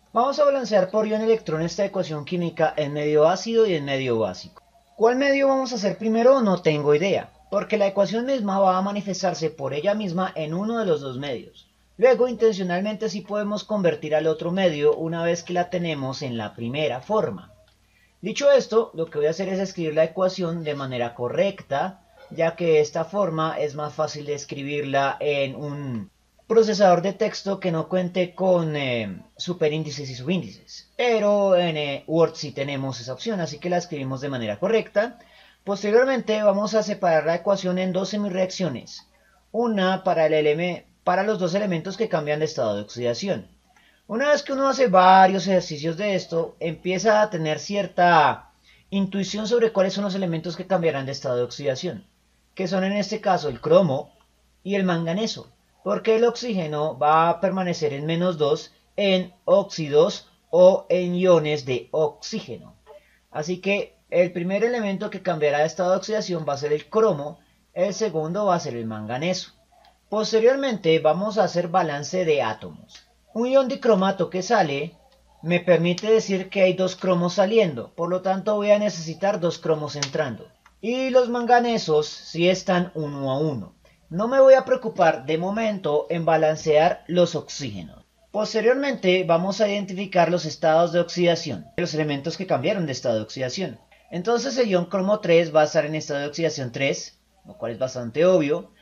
Vamos a balancear por ion electrón esta ecuación química en medio ácido y en medio básico. ¿Cuál medio vamos a hacer primero? No tengo idea, porque la ecuación misma va a manifestarse por ella misma en uno de los dos medios. Luego, intencionalmente sí podemos convertir al otro medio una vez que la tenemos en la primera forma. Dicho esto, lo que voy a hacer es escribir la ecuación de manera correcta, ya que de esta forma es más fácil de escribirla en un procesador de texto que no cuente con superíndices y subíndices. Pero en Word sí tenemos esa opción, así que la escribimos de manera correcta. Posteriormente vamos a separar la ecuación en dos semireacciones. Una para los dos elementos que cambian de estado de oxidación. Una vez que uno hace varios ejercicios de esto, empieza a tener cierta intuición sobre cuáles son los elementos que cambiarán de estado de oxidación, que son en este caso el cromo y el manganeso, porque el oxígeno va a permanecer en -2 en óxidos o en iones de oxígeno. Así que el primer elemento que cambiará de estado de oxidación va a ser el cromo, el segundo va a ser el manganeso. Posteriormente vamos a hacer balance de átomos. Un ion dicromato que sale me permite decir que hay dos cromos saliendo, por lo tanto voy a necesitar dos cromos entrando. Y los manganesos sí están uno a uno. No me voy a preocupar de momento en balancear los oxígenos. Posteriormente vamos a identificar los estados de oxidación, los elementos que cambiaron de estado de oxidación. Entonces el ion cromo 3 va a estar en estado de oxidación 3, lo cual es bastante obvio.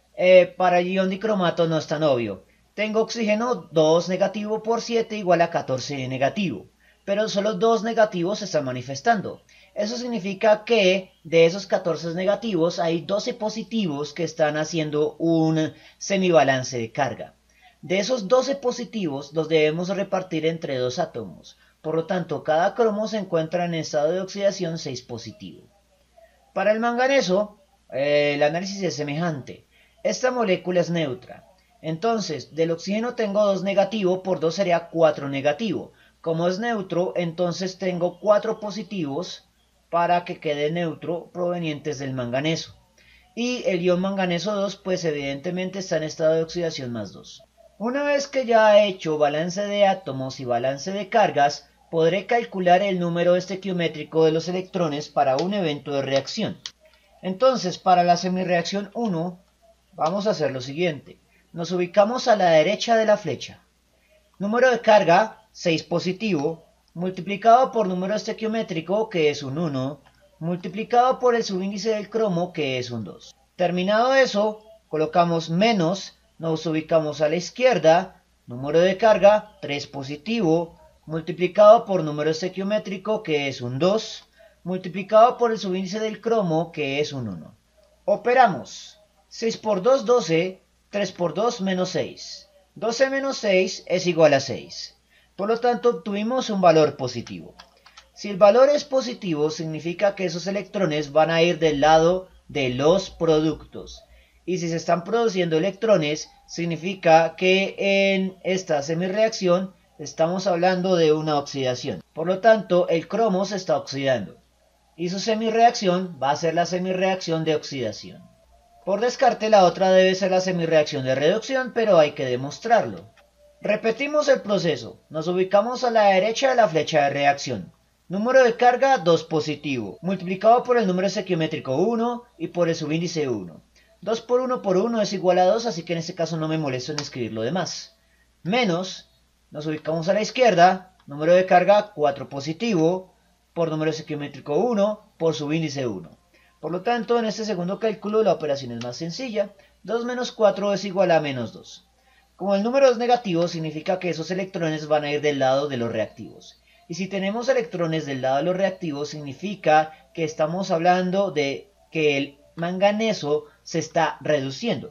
Para el ion dicromato no es tan obvio. Tengo oxígeno 2 negativo por 7 igual a 14 negativo. Pero solo 2 negativos se están manifestando. Eso significa que de esos 14 negativos hay 12 positivos que están haciendo un semibalance de carga. De esos 12 positivos los debemos repartir entre dos átomos. Por lo tanto, cada cromo se encuentra en estado de oxidación 6 positivo. Para el manganeso, el análisis es semejante. Esta molécula es neutra. Entonces, del oxígeno tengo 2 negativo, por 2 sería 4 negativo. Como es neutro, entonces tengo 4 positivos para que quede neutro provenientes del manganeso. Y el ion manganeso 2, pues evidentemente está en estado de oxidación +2. Una vez que ya he hecho balance de átomos y balance de cargas, podré calcular el número estequiométrico de los electrones para un evento de reacción. Entonces, para la semireacción 1, vamos a hacer lo siguiente. Nos ubicamos a la derecha de la flecha. Número de carga, 6 positivo, multiplicado por número estequiométrico, que es un 1, multiplicado por el subíndice del cromo, que es un 2. Terminado eso, colocamos menos, nos ubicamos a la izquierda, número de carga, 3 positivo, multiplicado por número estequiométrico, que es un 2, multiplicado por el subíndice del cromo, que es un 1. Operamos. 6 por 2, 12, 3 por 2, menos 6. 12 menos 6 es igual a 6. Por lo tanto, obtuvimos un valor positivo. Si el valor es positivo, significa que esos electrones van a ir del lado de los productos. Y si se están produciendo electrones, significa que en esta semireacción estamos hablando de una oxidación. Por lo tanto, el cromo se está oxidando. Y su semireacción va a ser la semireacción de oxidación. Por descarte, la otra debe ser la semireacción de reducción, pero hay que demostrarlo. Repetimos el proceso. Nos ubicamos a la derecha de la flecha de reacción. Número de carga 2 positivo, multiplicado por el número estequiométrico 1 y por el subíndice 1. 2 por 1 por 1 es igual a 2, así que en este caso no me molesto en escribir lo demás. Menos, nos ubicamos a la izquierda, número de carga 4 positivo, por número estequiométrico 1, por subíndice 1. Por lo tanto, en este segundo cálculo la operación es más sencilla. 2 menos 4 es igual a -2. Como el número es negativo, significa que esos electrones van a ir del lado de los reactivos. Y si tenemos electrones del lado de los reactivos, significa que estamos hablando de que el manganeso se está reduciendo.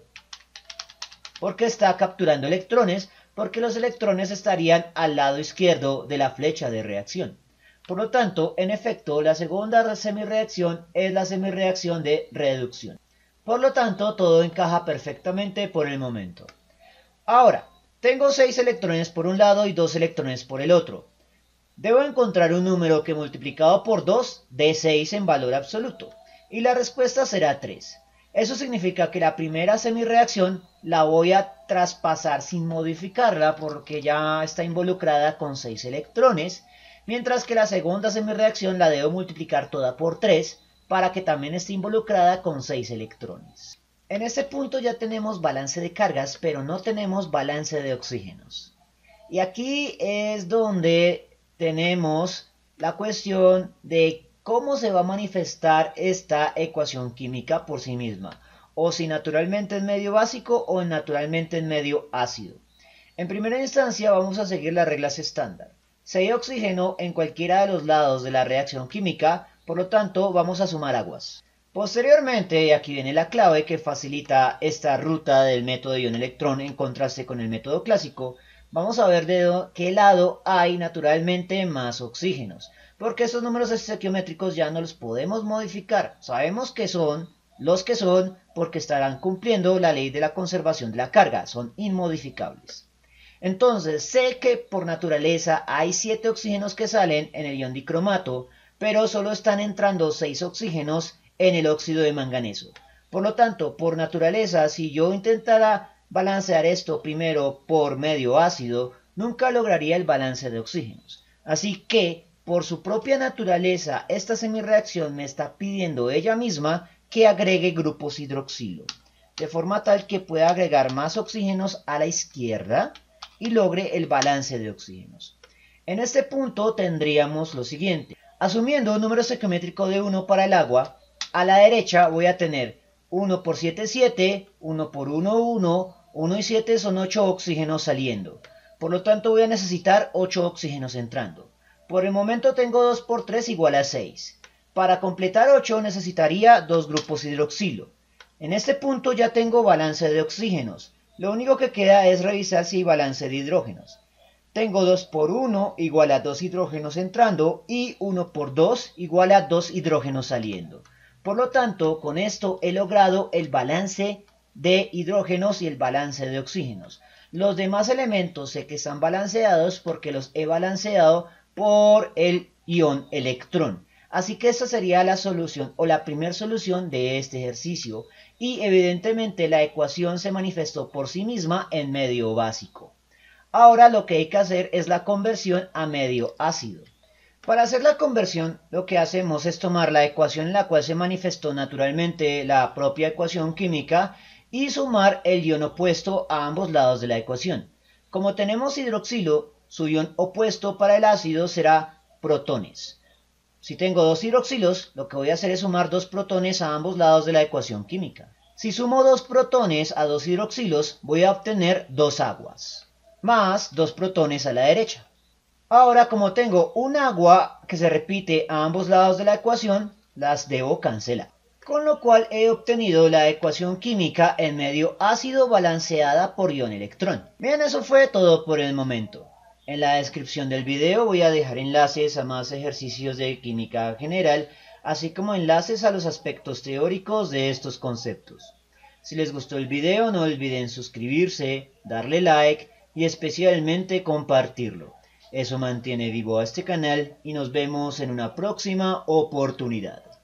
Porque está capturando electrones, porque los electrones estarían al lado izquierdo de la flecha de reacción. Por lo tanto, en efecto, la segunda semireacción es la semireacción de reducción. Por lo tanto, todo encaja perfectamente por el momento. Ahora, tengo 6 electrones por un lado y 2 electrones por el otro. Debo encontrar un número que multiplicado por 2 dé 6 en valor absoluto. Y la respuesta será 3. Eso significa que la primera semirreacción la voy a traspasar sin modificarla porque ya está involucrada con 6 electrones, mientras que la segunda semirreacción la debo multiplicar toda por 3 para que también esté involucrada con 6 electrones. En este punto ya tenemos balance de cargas, pero no tenemos balance de oxígenos. Y aquí es donde tenemos la cuestión de cómo se va a manifestar esta ecuación química por sí misma, o si naturalmente en medio básico o naturalmente en medio ácido. En primera instancia vamos a seguir las reglas estándar. Si hay oxígeno en cualquiera de los lados de la reacción química, por lo tanto vamos a sumar aguas. Posteriormente, y aquí viene la clave que facilita esta ruta del método ion-electrón en contraste con el método clásico, vamos a ver de qué lado hay naturalmente más oxígenos, porque estos números estequiométricos ya no los podemos modificar. Sabemos que son los que son porque estarán cumpliendo la ley de la conservación de la carga, son inmodificables. Entonces, sé que por naturaleza hay 7 oxígenos que salen en el ion dicromato, pero solo están entrando 6 oxígenos en el óxido de manganeso. Por lo tanto, por naturaleza, si yo intentara balancear esto primero por medio ácido, nunca lograría el balance de oxígenos. Así que, por su propia naturaleza, esta semirreacción me está pidiendo ella misma que agregue grupos hidroxilo, de forma tal que pueda agregar más oxígenos a la izquierda y logre el balance de oxígenos. En este punto tendríamos lo siguiente. Asumiendo un número estequiométrico de 1 para el agua, a la derecha voy a tener 1 por 7, 7, 1 por 1, 1, 1 y 7 son 8 oxígenos saliendo. Por lo tanto voy a necesitar 8 oxígenos entrando. Por el momento tengo 2 por 3 igual a 6. Para completar 8 necesitaría 2 grupos hidroxilo. En este punto ya tengo balance de oxígenos. Lo único que queda es revisar si hay balance de hidrógenos. Tengo 2 por 1 igual a 2 hidrógenos entrando y 1 por 2 igual a 2 hidrógenos saliendo. Por lo tanto, con esto he logrado el balance de hidrógenos y el balance de oxígenos. Los demás elementos sé que están balanceados porque los he balanceado por el ion electrón. Así que esta sería la solución o la primera solución de este ejercicio. Y evidentemente la ecuación se manifestó por sí misma en medio básico. Ahora lo que hay que hacer es la conversión a medio ácido. Para hacer la conversión, lo que hacemos es tomar la ecuación en la cual se manifestó naturalmente la propia ecuación química y sumar el ion opuesto a ambos lados de la ecuación. Como tenemos hidroxilo, su ion opuesto para el ácido será protones. Si tengo 2 hidroxilos, lo que voy a hacer es sumar 2 protones a ambos lados de la ecuación química. Si sumo 2 protones a 2 hidroxilos, voy a obtener 2 aguas, más 2 protones a la derecha. Ahora, como tengo un agua que se repite a ambos lados de la ecuación, las debo cancelar. Con lo cual he obtenido la ecuación química en medio ácido balanceada por ion-electrón. Bien, eso fue todo por el momento. En la descripción del video voy a dejar enlaces a más ejercicios de química general, así como enlaces a los aspectos teóricos de estos conceptos. Si les gustó el video, no olviden suscribirse, darle like y especialmente compartirlo. Eso mantiene vivo a este canal y nos vemos en una próxima oportunidad.